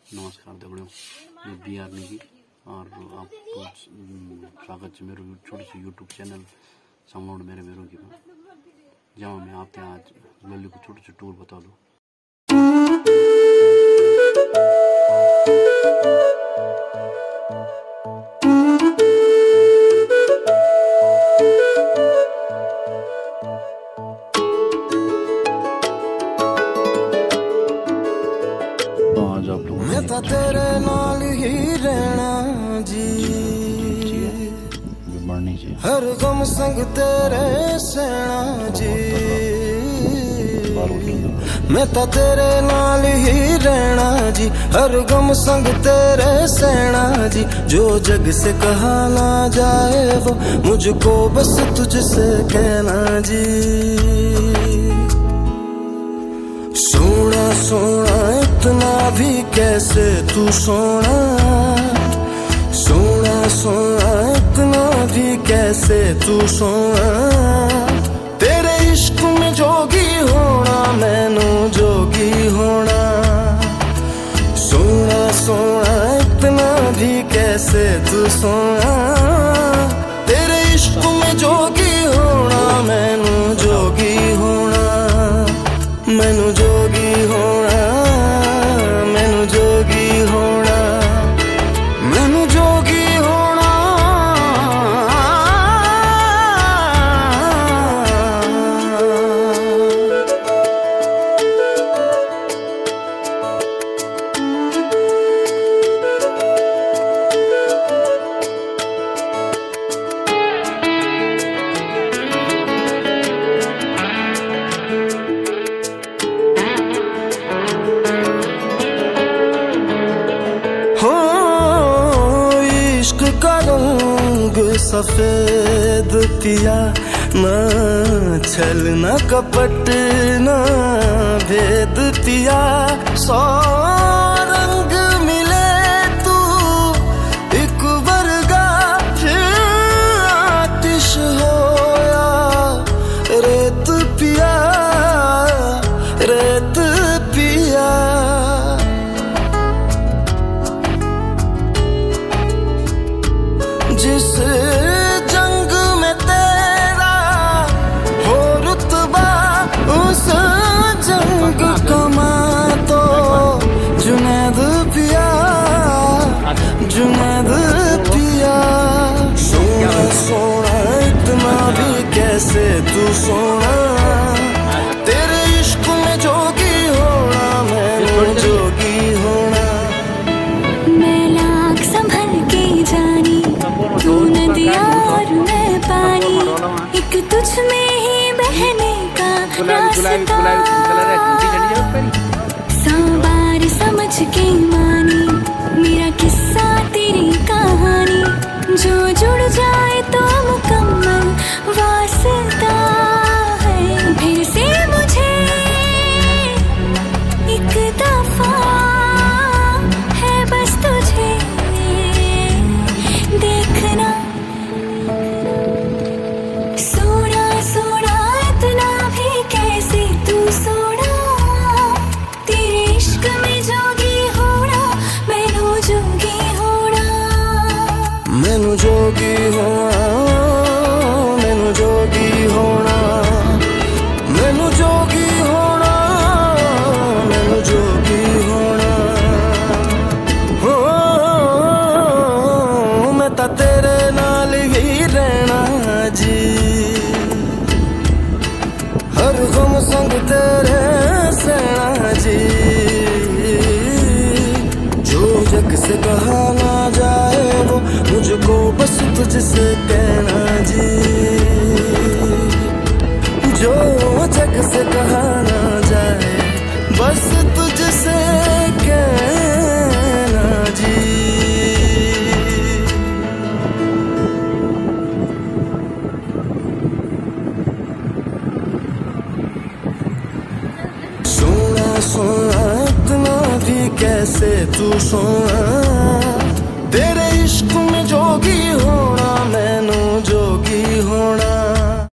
नमस्कार दगड़ियों, मैं बी आर निगी और आपको स्वागत है मेरे छोटे से यूट्यूब चैनल साउंड मेरे की जहाँ मैं आपते आज लल्ली को छोटे से टूर बता दूँ। मैं तो तेरे नाल ही रहना जी, हर गम संग तेरे सहना जी। मैं तो तेरे नाल ही रहना जी, हर गम संग तेरे सहना जी। जो जग से कहा ना जाए वो मुझको बस तुझसे कहना जी। सोना सोना इतना भी कैसे तू सोना, सोना सोना इतना भी कैसे तू सोना। तेरे इश्क में जोगी होना मैनू जोगी होना। सोना सोना इतना भी कैसे तू सोना। तेरे इश्क में जोगी होना मैनू जोगी होना। मैनू जोगी होना, मैनू जोगी होना, मैनू जोगी होना। का रंग सफेद पिया, न छल न कपट न भेद पिया। सौ रंग मिले तू एक वर्गा, फिर आतिश होया रेत पिया, रेत पिया। जिस जंग में तेरा हो रुतबा, उस जंग कमा तो जुनैद पिया, जुनैद पिया। सोना सोना इतना भी कैसे तू सोना। तेरे इश्क में जोगी होना मैं जोगी होना। मैं लाख संभल के जानी, तू नदिया और मैं पानी, एक तुझ में ही बहने का रास्ता। सौ बार समझ के मानी मेरा किस्सा तेरी कहानी। जो जुड़ जाए तो मुकम्मल वास्ता है। फिर से मुझे एक दफा है बस तुझे देखना। सोना सोना इतना भी कैसे तू सोना। तेरे इश्क में जोगी होना मैनू जोगी होना। मैनू जोगी होना, मैनू जोगी होना, मैनू जोगी होना, मैनू जोगी होना। हो मैं तो तेरे नाल ही रहना जी, हर गम संग तेरे सहना जी। जो जग से कहा ना जाए वो मुझको बस तुझसे कहना जी। जो जग से कहा ना जाए बस तुझसे कहना जी। सोना सोना इतना भी कैसे तू सोना। तेरे इश्क में जोगी होना मैनू जोगी होना।